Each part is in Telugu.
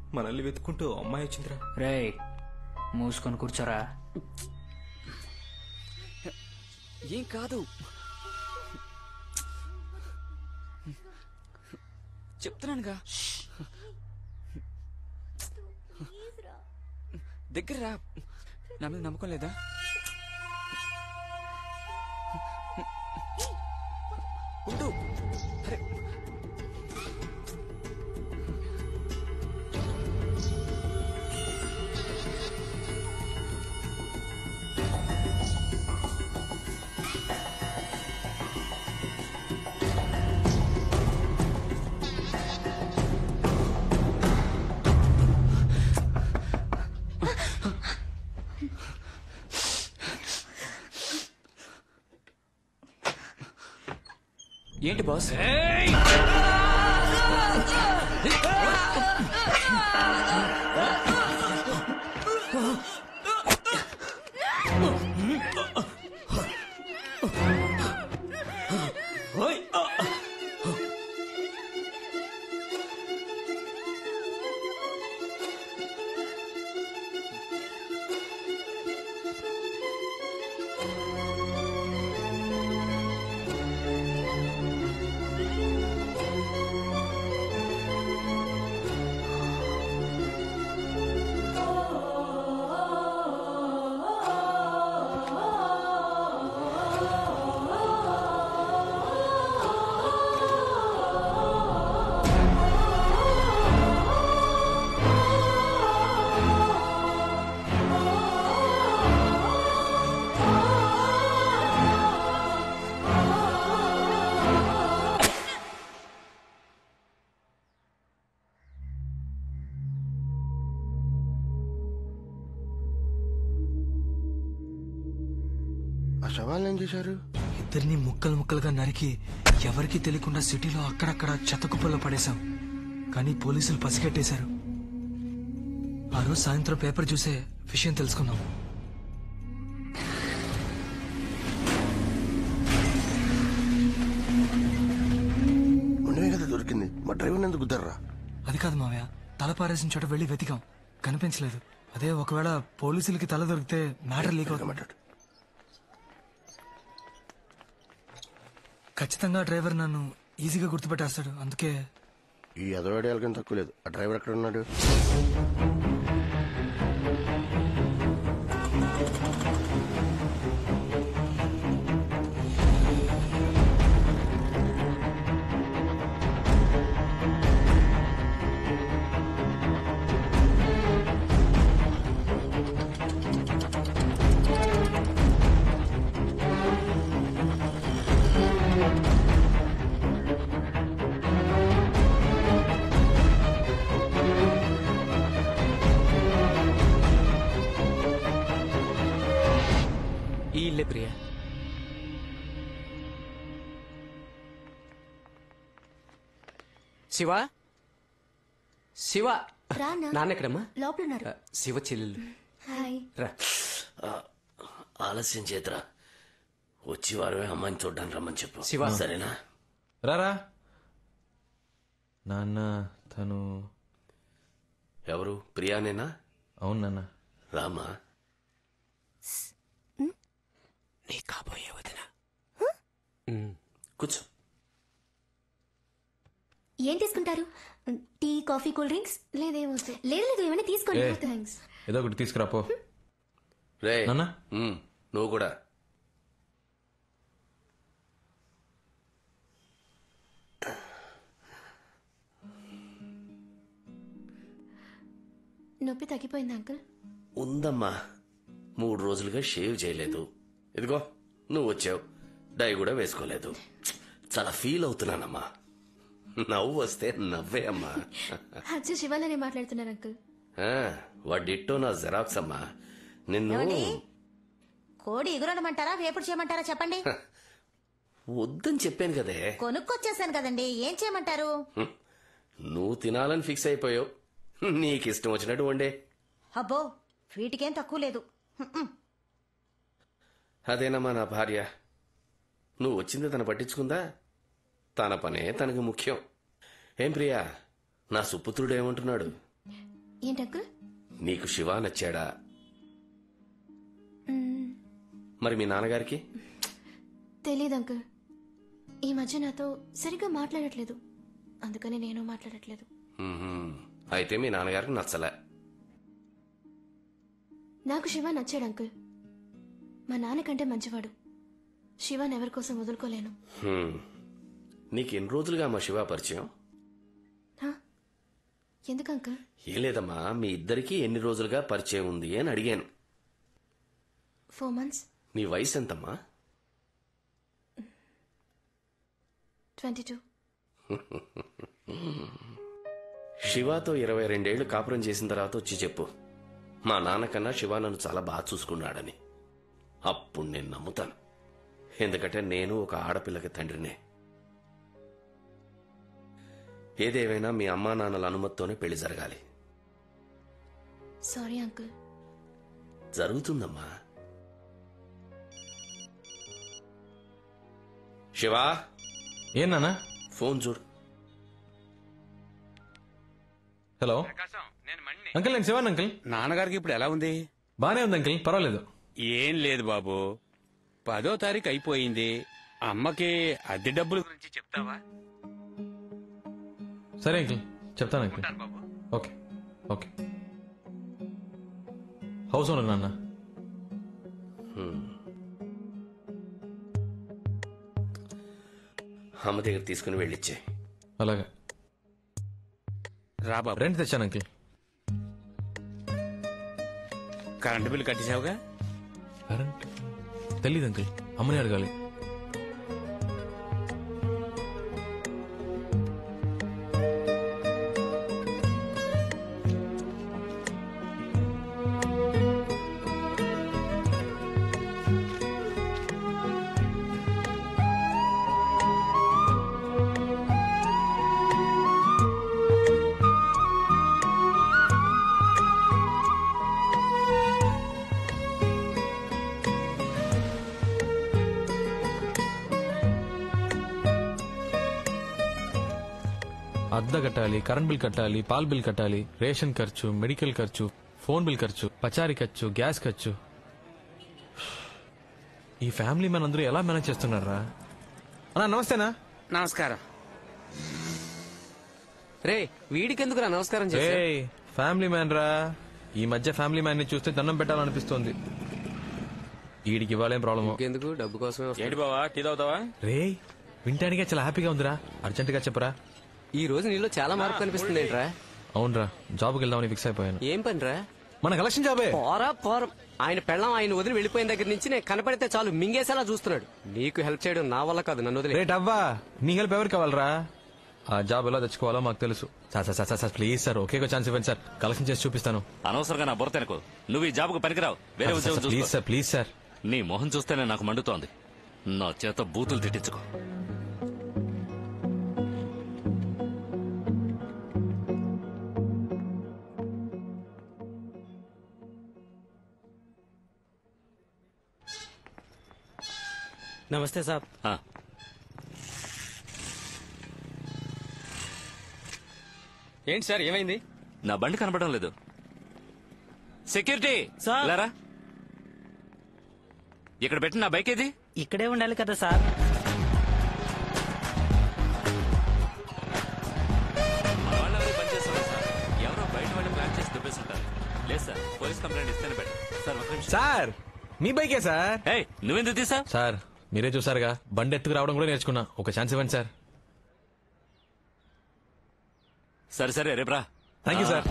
మనల్ని వెతుక్కుంటూ అమ్మాయి వచ్చిందిరా. రేయ్ మూసుకొని కూర్చోరా. ఏం కాదు చెప్తున్నానుగా. దగ్గర రా. నా మీద నమ్మకం లేదా? ఉండు. అరే ఏంటి బాస్? శవాలను ఏం చేశారు? ఇద్దరిని ముక్కలు ముక్కలుగా నరికి ఎవరికి తెలియకుండా సిటీలో అక్కడక్కడ చెత్తకుప్పల్లో పడేశాం. కానీ పోలీసులు పసిగట్టేశారు. ఆ రోజు సాయంత్రం పేపర్ చూసే విషయం తెలుసుకున్నాం. ఉండవే కదా దొరికింది. మా డ్రైవర్ ఎందుకు గుద్దర్రా? అది కాదు మావయ్య, తల పారేసిన చోట వెళ్లి వెతికాం, కనిపించలేదు. అదే ఒకవేళ పోలీసులకి తల దొరికితే మ్యాటర్ లీక్ అవుతుంది. ఖచ్చితంగా డ్రైవర్ నన్ను ఈజీగా గుర్తుపెట్టేస్తాడు. అందుకే ఈ అదవాడేళ్ళకం తక్కువ లేదు. ఆ డ్రైవర్ ఎక్కడ ఉన్నాడు? ఈ ఇల్లే ప్రియా. శివ శివ నాన్న ఎక్కడమ్మా? లోపల శివ చెల్లెలు రా. ఆలస్యం చేతరా, వచ్చి వారమే అమ్మాయిని చూడ్డానికి రమ్మని చెప్పు. శివ సరేనా? రారా నాన్న. తను ఎవరు? ప్రియానేనా? అవును నాన్న. రామా. నీ కాబోయే వదిన. కూర్చో. ఏం తీసుకుంటారు? Tea, coffee, cool drinks? లేదు ఏమైనా తీసుకోండి. థ్యాంక్స్. ఏదో ఒకటి తీసుకురాపో. రే నాన్న నువ్వు కూడా. నొప్పి తగ్గిపోయింది అంకుల్? ఉందమ్మా, 3 రోజులుగా షేవ్ చేయలేదు. ఇదిగో నువ్వు వచ్చావు, డై కూడా వేసుకోలేదు. చాలా ఫీల్ అవుతున్నానమ్మా. నవ్వు వస్తే నవ్వే అమ్మా. అచ్చా, శివాలనే మాట్లాడుతున్నారు అంకుల్. వాడిట్టో నా జెరాక్స్ అమ్మా. నిన్ను కోడి ఎగురనమంటారా, వేపుడు చేయమంటారా చెప్పండి. వద్దని చెప్పాను కదే. కొనుక్కొచ్చేసాను కదండి, ఏం చేయమంటారు? నువ్వు తినాలని ఫిక్స్ అయిపోయావు. నీకిష్టం వచ్చినట్టు వండే. అబ్బో, వీటికేం తక్కువ లేదు. అదేనమ్మా నా భార్య. నువ్వు వచ్చింది తను పట్టించుకుందా? తన పనే తనకు ముఖ్యం. ఏం ప్రియా, నా సుపుత్రుడు ఏమంటున్నాడు? ఏంటి అంకుల్? నీకు శివ నచ్చాడా? మరి మీ నాన్నగారికి? తెలీదు అంకుల్. ఈ మధ్య నాతో సరిగ్గా మాట్లాడట్లేదు, అందుకని నేను మాట్లాడట్లేదు. అయితే మీ నాన్నగారికి నచ్చలే. నాకు శివ నచ్చాడు అంకుల్. మా నాన్నకంటే మంచివాడు. శివాని ఎవరి కోసం వదులుకోలేను. నీకు ఎన్ని రోజులుగా మా శివ పరిచయం? ఎందుకు అంకుల్? ఏం లేదమ్మా, మీ ఇద్దరికి ఎన్ని రోజులుగా పరిచయం ఉంది అని అడిగాను. 4 months. నీ వయసు ఎంతమ్మా? 22. శివాతో 22 ఏళ్లు కాపురం చేసిన తర్వాత వచ్చి చెప్పు, మా నాన్నకన్నా శివ నన్ను చాలా బాగా చూసుకున్నాడని. అప్పుడు నేను నమ్ముతాను. ఎందుకంటే నేను ఒక ఆడపిల్లకి తండ్రినే. ఏదేమైనా మీ అమ్మా నాన్నల అనుమతితోనే పెళ్లి జరగాలి. Sorry uncle. జరుగుతుందమ్మా. శివా, ఏం నాన్న? ఫోన్ చూడు. హలో అంకుల్, నేను శివాన్ అంకుల్. నాన్నగారికి ఇప్పుడు ఎలా ఉంది? బానే ఉంది అంకుల్, పర్వాలేదు. ఏం లేదు బాబు, 10వ తారీఖు అయిపోయింది. అమ్మకి అద్దె డబ్బుల గురించి చెప్తావా? సరే అంకుల్, చెప్తాను uncle. Okay okay. House owner నాన్న. అమ్మ దగ్గర తీసుకుని వెళ్ళిచ్చే. అలాగా. రా బాబు. రెంట్ తెచ్చాను అంకుల్. కరెంటు బిల్లు కట్టేశావుగా? కరెంట్ తెలీదు అంకుల్, అమ్మని అడగాలి. అద్దె కట్టాలి, కరెంట్ బిల్ కట్టాలి, పాల్ బిల్ కట్టాలి, రేషన్ ఖర్చు, మెడికల్ ఖర్చు, ఫోన్ బిల్ ఖర్చు, పచారీ ఖర్చు, గ్యాస్ ఖర్చు. ఈ ఫ్యామిలీ మ్యాన్ అందరూ ఎలా మేనేజ్ చేస్తున్నారా? అన్నా నమస్తేనా. నమస్కారం. రే, వీడికెందుకురా నమస్కారం చేసే? ఏయ్, ఫ్యామిలీ మ్యాన్ రా. ఈ మధ్య ఫ్యామిలీ మ్యాన్ ని చూస్తే దండం పెట్టాలనిపిస్తోంది. వీడికి ఇవ్వాలేం ప్రాబ్లమ్? ఎందుకు, డబ్బు కోసమే. ఏంటి బావా, టీ తాగుతావా? రే, వింటానికే చాలా హ్యాపీగా ఉందిరా. అర్జెంట్ గా చెప్పరా. ఈ రోజు నీలో చాలా మార్పు కనిపిస్తుంది ఏంట్రా? అవునరా, జాబ్కి వెళ్దామని ఫిక్స్ అయిపోయాను. ఏం పనిరా? మన కలెక్షన్ జాబే. పోరం. ఆయన పెళ్ళం ఆయన వదిలి వెళ్ళిపోయిన దగ్గర నుంచి నేను కనపడితే చాలు మింగేసేలా చూస్తున్నాడు. నీకు హెల్ప్ చేయడం నా వల్ల కాదు, నన్ను వదిలే. రేట్ అవ్వా, నీ హెల్ప్ ఎవరికి కావాలరా? ఆ జాబ్ ఎలా తెచ్చుకోవాలో మాకు తెలుసు. సార్ ప్లీజ్ సార్, ఒకే ఛాన్స్ ఇవ్వండి సార్, కలెక్షన్ చేసి చూపిస్తాను. అనవసరంగా నా బుర్ర తినకు. నువ్వు ఈ జాబ్కు పనికిరావు. వేరే ఉద్యోగం చూసుకో. Please sir, please sir. నీ మొహం చూస్తేనే నాకు మండుతోంది. నా చేత బూతులు తిట్టించుకో. నమస్తే సాబ్. ఏంటి సార్, ఏమైంది? నా బండి కనపడడం లేదు. సెక్యూరిటీ లేరా, ఇక్కడ పెట్టి నా బైక్ ఏది? ఇక్కడే ఉండాలి కదా సార్. మన వాళ్ళెవరూ పని చేస్తారు సార్. ఎవరో బయట వాళ్ళు ప్లాన్ చేసి దుబ్బేస్తుంటారు. లేదు సార్, పోలీస్ కంప్లైంట్ ఇస్తేనే బెటర్. సార్ ఒక నిమిషం. సార్, మీ బైకే సార్. నువ్వెందుకు తీసా? సార్, మీరే చూసారుగా, బండి ఎత్తుకు రావడం కూడా నేర్చుకున్నా. ఒక ఛాన్స్ ఇవ్వండి సార్. సరే రేపురా. Thank you sir.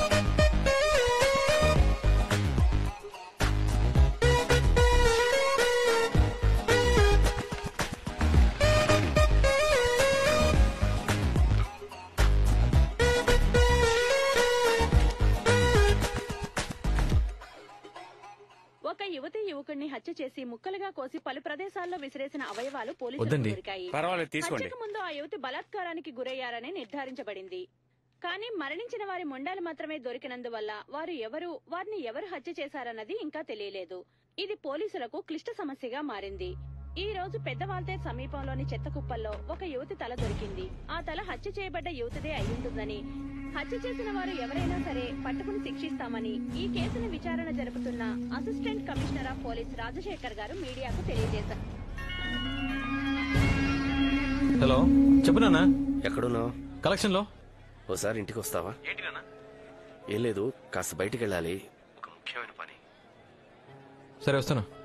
ఒక యువతి యువకుడిని హత్య చేసి ముక్కలుగా కోసి పలు ప్రదేశాల్లో విసిరేసిన అవయవాలు వద్దండి. పోలీసులకు దొరికాయి. పర్వాలేదు, తీసుకోండి. హత్యకు ముందు ఆ యువతి బలాత్కారానికి గురయ్యారని నిర్ధారించబడింది. కానీ మరణించిన వారి మొండాలు మాత్రమే దొరికినందువల్ల వారిని ఎవరు హత్య చేశారన్నది ఇంకా తెలియలేదు. ఇది పోలీసులకు క్లిష్ట సమస్యగా మారింది. ఈ రోజు పెద్దవాల్తే సమీపంలోని చెత్త కుప్పల్లో ఒక యువతి తల దొరికింది. ఆ తల హత్య చేయబడ్డ యువతిదే అయ్యుంటుందని, హత్య చేసిన వారు ఎవరైనా సరే పట్టుకుని శిక్షిస్తామని ఈ కేసును విచారణ జరుపుతున్న assistant commissioner of police Rajasekhar garu మీడియాకు తెలియజేశారు. హలో చెప్పు నాన్న. ఎక్కడున్నావు? కలెక్షన్ లో. ఓసారి ఇంటికి వస్తావా? ఏం లేదు, కాస్త బయటికి వెళ్ళాలి, ఒక ముఖ్యమైన పని. సరే వస్తాను.